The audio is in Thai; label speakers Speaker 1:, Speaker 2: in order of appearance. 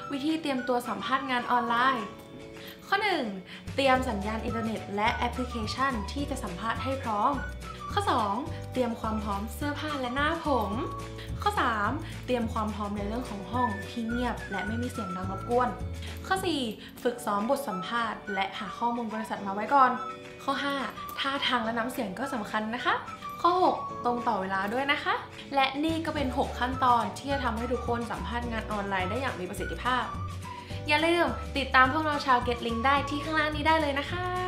Speaker 1: วิธีเตรียมตัวสัมภาษณ์งานออนไลน์ข้อ 1. เตรียมสัญญาณอินเทอร์เน็ตและแอปพลิเคชันที่จะสัมภาษณ์ให้พร้อมข้อ 2. เตรียมความพร้อมเสื้อผ้าและหน้าผมข้อ 3. เตรียมความพร้อมในเรื่องของห้องที่เงียบและไม่มีเสียงดังรบกวนข้อ 4. ฝึกซ้อมบทสัมภาษณ์และหาข้อมูลบริษัทมาไว้ก่อนข้อ 5. ท่าทางและน้ำเสียงก็สำคัญนะคะข้อ 6. ตรงต่อเวลาด้วยนะคะและนี่ก็เป็น 6 ขั้นตอนที่จะทำให้ทุกคนสัมภาษณ์งานออนไลน์ได้อย่างมีประสิทธิภาพอย่าลืมติดตามพวกเราชาว Get Link ได้ที่ข้างล่างนี้ได้เลยนะคะ